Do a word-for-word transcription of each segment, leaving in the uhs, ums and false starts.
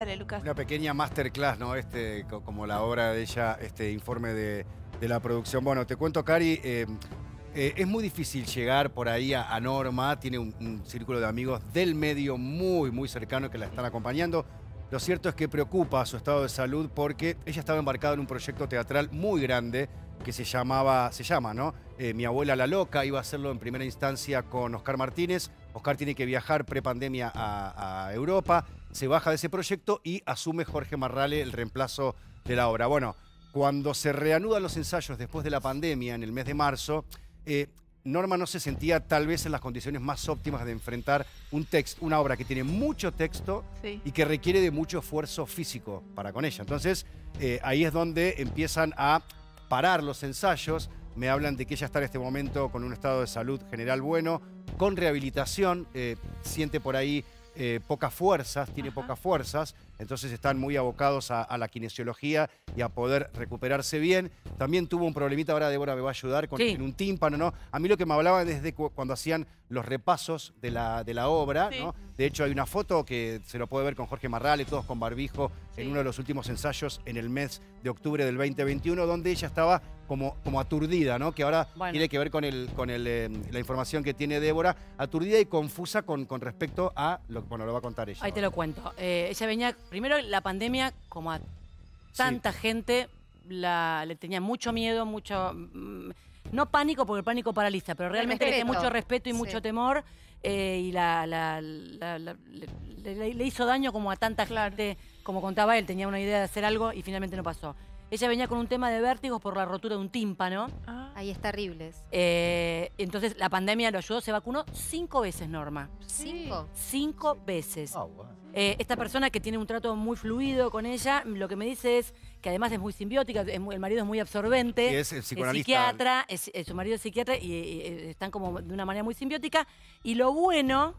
Dale, Lucas. Una pequeña masterclass, ¿no? Este, co- como la obra de ella, este informe de, de la producción. Bueno, te cuento, Cari, eh, eh, es muy difícil llegar por ahí a, a Norma. Tiene un, un círculo de amigos del medio muy, muy cercano que la están acompañando. Lo cierto es que preocupa su estado de salud porque ella estaba embarcada en un proyecto teatral muy grande que se llamaba, se llama, ¿no? Eh, Mi abuela la loca. Iba a hacerlo en primera instancia con Oscar Martínez. Oscar tiene que viajar prepandemia a, a Europa. Se baja de ese proyecto y asume Jorge Marrale el reemplazo de la obra. Bueno, cuando se reanudan los ensayos después de la pandemia, en el mes de marzo, eh, Norma no se sentía tal vez en las condiciones más óptimas de enfrentar un texto, una obra que tiene mucho texto Sí. y que requiere de mucho esfuerzo físico para con ella. Entonces, eh, ahí es donde empiezan a parar los ensayos. Me hablan de que ella está en este momento con un estado de salud general bueno, con rehabilitación, eh, siente por ahí eh, pocas fuerzas, tiene Ajá. pocas fuerzas, entonces están muy abocados a, a la kinesiología y a poder recuperarse bien. También tuvo un problemita, ahora Débora me va a ayudar, con Sí. en un tímpano, ¿no? A mí lo que me hablaba desde cu cuando hacían los repasos de la, de la obra, Sí. ¿no? De hecho, hay una foto que se lo puede ver con Jorge Marrale, todos con barbijo, Sí. en uno de los últimos ensayos en el mes de octubre del veinte veintiuno, donde ella estaba como, como aturdida, ¿no? Que ahora Bueno. tiene que ver con, el, con el, eh, la información que tiene Débora, aturdida y confusa con, con respecto a lo que, bueno, lo va a contar ella. Ahí te lo cuento. Eh, ella venía, primero la pandemia, como a tanta gente, la, le tenía mucho miedo, mucho, mm, no pánico, porque el pánico paraliza, pero realmente le tenía Respeto. mucho respeto y Sí. mucho temor, eh, y la, la- la- la- le, le- le hizo daño como a tanta Claro. gente, como contaba él, tenía una idea de hacer algo y finalmente no pasó. Ella venía con un tema de vértigos por la rotura de un tímpano. Ah, Ahí es terribles. eh, entonces la pandemia lo ayudó, se vacunó cinco veces, Norma. Cinco. Cinco veces. Ah, bueno. Eh, esta persona que tiene un trato muy fluido con ella, lo que me dice es que además es muy simbiótica, es muy- el marido es muy absorbente. Sí, es el psicoanalista. psiquiatra, es, es su marido es psiquiatra y, y, eh, están como de una manera muy simbiótica. Y lo bueno,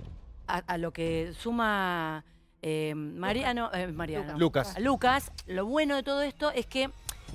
a, a lo que suma eh, Mariano, eh, Mariano, Lucas. a Lucas, lo bueno de todo esto es que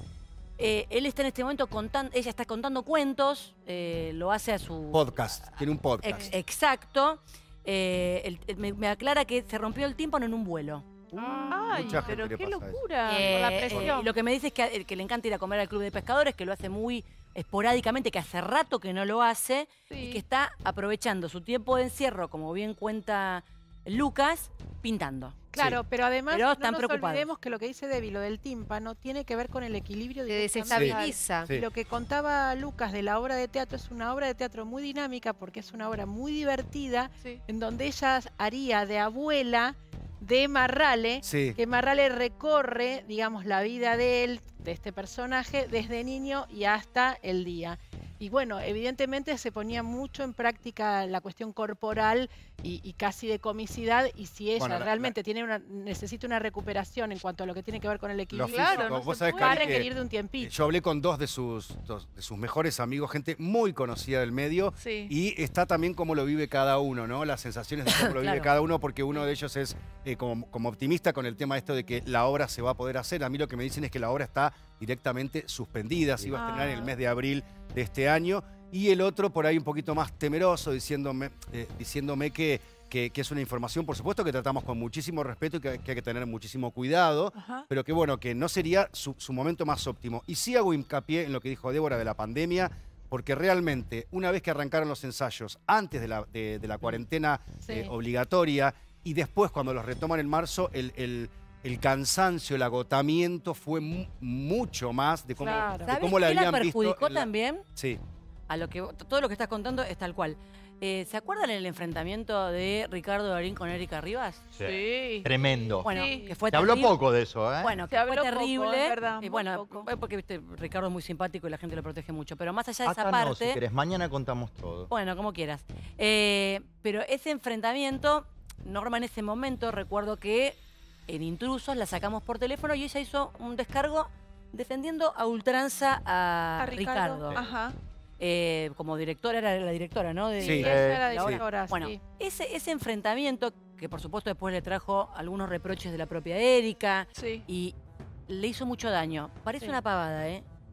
eh, él está en este momento contando, ella está contando cuentos, eh, lo hace a su Podcast, tiene un podcast. Ex- exacto. Eh, el- el- me, me aclara que se rompió el tímpano en un vuelo. ay, mucha gente pero le qué pasa eso. locura. Eh, Por la eh, presión. y lo que me dice es que, a- que le encanta ir a comer al club de pescadores, que lo hace muy esporádicamente, que hace rato que no lo hace, Sí. y que está aprovechando su tiempo de encierro, como bien cuenta Lucas, pintando. Claro, pero además Pero no están nos preocupados. olvidemos que lo que dice Debbie, lo del tímpano, tiene que ver con el equilibrio Te directamente. desestabiliza. Sí. Lo que contaba Lucas de la obra de teatro es una obra de teatro muy dinámica porque es una obra muy divertida Sí. en donde ella haría de abuela de Marrale, Sí. que Marrale recorre, digamos, la vida de él, de este personaje, desde niño y hasta el día. Y bueno, evidentemente se ponía mucho en práctica la cuestión corporal y, y casi de comicidad, y si ella Bueno, la- realmente tiene una, necesita una recuperación en cuanto a lo que tiene que ver con el Lo equilibrio, Claro, físico. no Vos se sabés, puede. va a Cari, que requerir de un eh, tiempito. yo hablé con dos de sus, dos de sus mejores amigos, gente muy conocida del medio, Sí. y está también cómo lo vive cada uno, ¿no? Las sensaciones de cómo lo vive Claro. cada uno, porque uno de ellos es eh, como, como optimista con el tema esto de que la obra se va a poder hacer. A mí lo que me dicen es que la obra está directamente suspendida, se iba a estrenar en el mes de abril de este año, y el otro por ahí un poquito más temeroso, diciéndome, eh, diciéndome que, que, que es una información, por supuesto, que tratamos con muchísimo respeto y que, que hay que tener muchísimo cuidado, Ajá. pero que bueno, que no sería su, su momento más óptimo. Y sí hago hincapié en lo que dijo Débora de la pandemia, porque realmente una vez que arrancaron los ensayos, antes de la, de, de la cuarentena Sí. eh, obligatoria, y después cuando los retoman en marzo, el, el- el cansancio, el agotamiento fue mu- mucho más de cómo, Claro. de ¿Sabes cómo la qué la habían visto. perjudicó en la- también? Sí. A lo que todo lo que estás contando es tal cual. Eh, ¿Se acuerdan el enfrentamiento de Ricardo Darín con Erika Rivas? Sí. Tremendo. Bueno, Sí. que fue Se habló terrible. poco de eso, ¿eh? Bueno, Se que fue habló poco, terrible. es verdad, y muy bueno, poco. es porque viste, Ricardo es muy simpático y la gente lo protege mucho. Pero más allá de Acá esa no, si parte, querés. Mañana contamos todo. bueno, como quieras. Eh, pero ese enfrentamiento, Norma en ese momento, recuerdo que en Intrusos la sacamos por teléfono y ella hizo un descargo defendiendo a ultranza a, A Ricardo. Ricardo. Ajá. Eh, como directora, era la directora, ¿no? De- Sí. Ella era la obra. directora, Bueno, sí. ese, ese enfrentamiento, que por supuesto después le trajo algunos reproches de la propia Erika Sí. y le hizo mucho daño. Parece Sí. una pavada, ¿eh?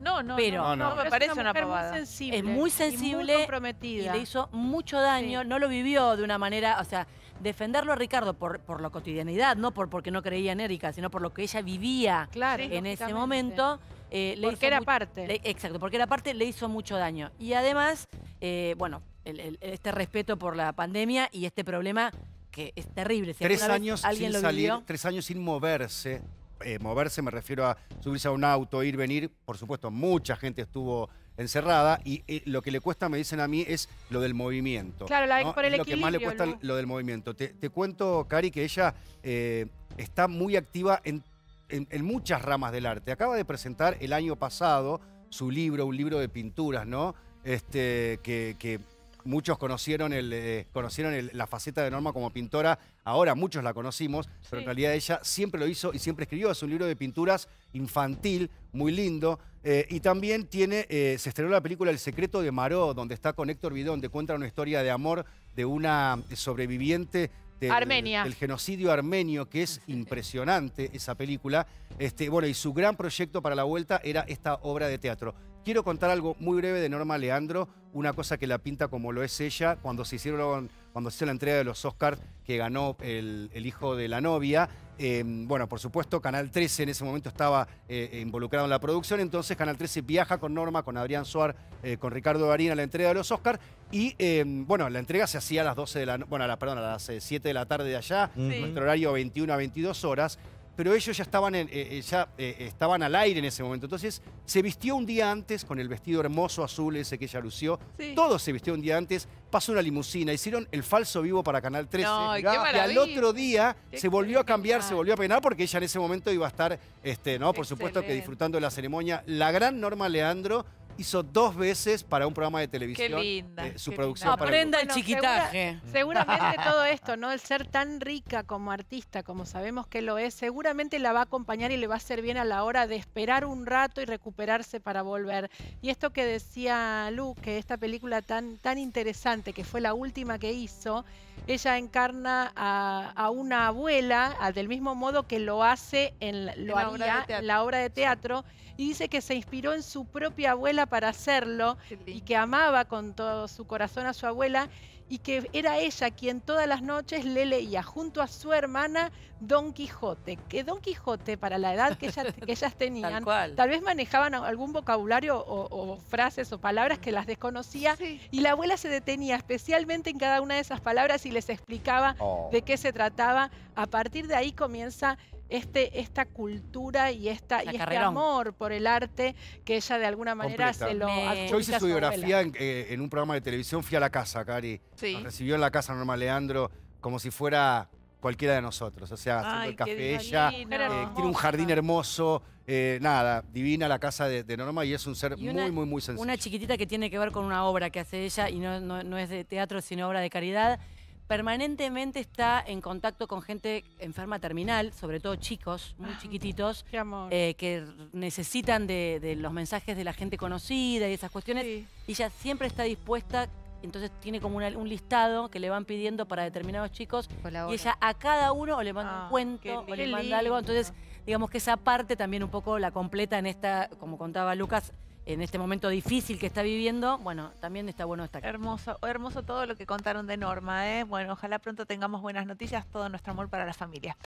No, no, Pero- no, No, no, no. me parece Es una una mujer muy pavada. sensible. Es muy y sensible muy y comprometida. le hizo mucho daño, Sí. no lo vivió de una manera, o sea, defenderlo a Ricardo por, por la cotidianidad, no por porque no creía en Erika, sino por lo que ella vivía Claro, en ese lógicamente. momento. eh, le Porque hizo era mu- parte. le- exacto, porque era parte, le hizo mucho daño. Y además, eh, bueno, el- el- este respeto por la pandemia y este problema que es terrible. Si Tres alguna vez años alguien sin lo salir, vivió, tres años sin moverse. Eh, moverse me refiero a subirse a un auto, ir, venir. Por supuesto, mucha gente estuvo encerrada y eh, lo que le cuesta, me dicen a mí, es lo del movimiento. Claro, la- ¿no? por el Es lo que más le equilibrio, cuesta Lu. lo del movimiento. Te, te cuento, Cari, que ella eh, está muy activa en, en- en muchas ramas del arte. Acaba de presentar el año pasado su libro, un libro de pinturas, ¿no? Este, que, que muchos conocieron, el, eh, conocieron el- la faceta de Norma como pintora. Ahora muchos la conocimos, pero en Sí. realidad ella siempre lo hizo y siempre escribió. Es un libro de pinturas infantil, muy lindo. Eh, y también tiene, eh, se estrenó la película El secreto de Maró, donde está con Héctor Bidón, donde cuenta una historia de amor de una sobreviviente del, Armenia. del genocidio armenio, que es impresionante esa película. Este, bueno, y su gran proyecto para la vuelta era esta obra de teatro. Quiero contar algo muy breve de Norma Leandro, una cosa que la pinta como lo es ella, cuando se hicieron, cuando se hizo la entrega de los Oscars, que ganó el, el hijo de la novia. Eh, bueno, por supuesto, Canal trece en ese momento estaba eh, involucrado en la producción, entonces Canal trece viaja con Norma, con Adrián Suar, eh, con Ricardo Darín a la entrega de los Oscars, y eh, bueno, la entrega se hacía a las doce de la, no- bueno, a la, perdón, a las eh, siete de la tarde de allá, Sí. nuestro horario veintiuna a veintidós horas, pero ellos ya estaban, en- eh, eh, ya, eh, estaban al aire en ese momento. Entonces se vistió un día antes con el vestido hermoso azul ese que ella lució. Sí. Todo se vistió un día antes, pasó una limusina, hicieron el falso vivo para Canal trece. No, qué y al maravilla. otro día Qué se volvió a cambiar, se genial. volvió a peinar porque ella en ese momento iba a estar, este, ¿no? Por supuesto que Excelente. disfrutando de la ceremonia. La gran Norma Leandro hizo dos veces para un programa de televisión linda, eh, su qué producción linda. para el aprenda el Bueno, chiquitaje. Seguramente todo esto, ¿no? El ser tan rica como artista, como sabemos que lo es, seguramente la va a acompañar y le va a hacer bien a la hora de esperar un rato y recuperarse para volver. Y esto que decía Lu, que esta película tan, tan interesante, que fue la última que hizo, ella encarna a, a una abuela, a- del mismo modo que lo hace en la- lo En la obra de haría teatro. en la obra de teatro, y dice que se inspiró en su propia abuela para hacerlo, Qué y lindo. que amaba con todo su corazón a su abuela y que era ella quien todas las noches le leía junto a su hermana Don Quijote. Que Don Quijote, para la edad que, ella- que ellas tenían, Tal cual. tal vez manejaban algún vocabulario o, o frases o palabras que las desconocía, Sí. y la abuela se detenía especialmente en cada una de esas palabras y les explicaba Oh. de qué se trataba. A partir de ahí comienza este, esta cultura y, esta, La y este carrerón. amor por el arte que ella de alguna manera Completa. se lo Me- adjudica Yo hice a su abuela. biografía en, eh, en un programa de televisión, fui a la casa, Cari. Sí. Nos recibió en la casa Norma Leandro como si fuera cualquiera de nosotros. O sea, haciendo Ay, el qué café ella, divino. eh, tiene un jardín hermoso, eh, nada, divina la casa de, de Norma y es un ser Y una- muy, muy, muy sencillo. Una chiquitita que tiene que ver con una obra que hace ella y no, no- no es de teatro, sino obra de caridad. Permanentemente está en contacto con gente enferma terminal, sobre todo chicos, muy chiquititos, Qué amor. eh, que necesitan de, de los mensajes de la gente conocida y esas cuestiones. Sí. Y ella siempre está dispuesta, entonces tiene como una- un listado que le van pidiendo para determinados chicos. Y ella a cada uno o le manda Ah, un cuento qué o le lindo. manda algo. Entonces, digamos que esa parte también un poco la completa en esta, como contaba Lucas, en este momento difícil que está viviendo. Bueno, también está bueno destacar. Hermoso, hermoso todo lo que contaron de Norma, ¿eh? Bueno, ojalá pronto tengamos buenas noticias, todo nuestro amor para la familia.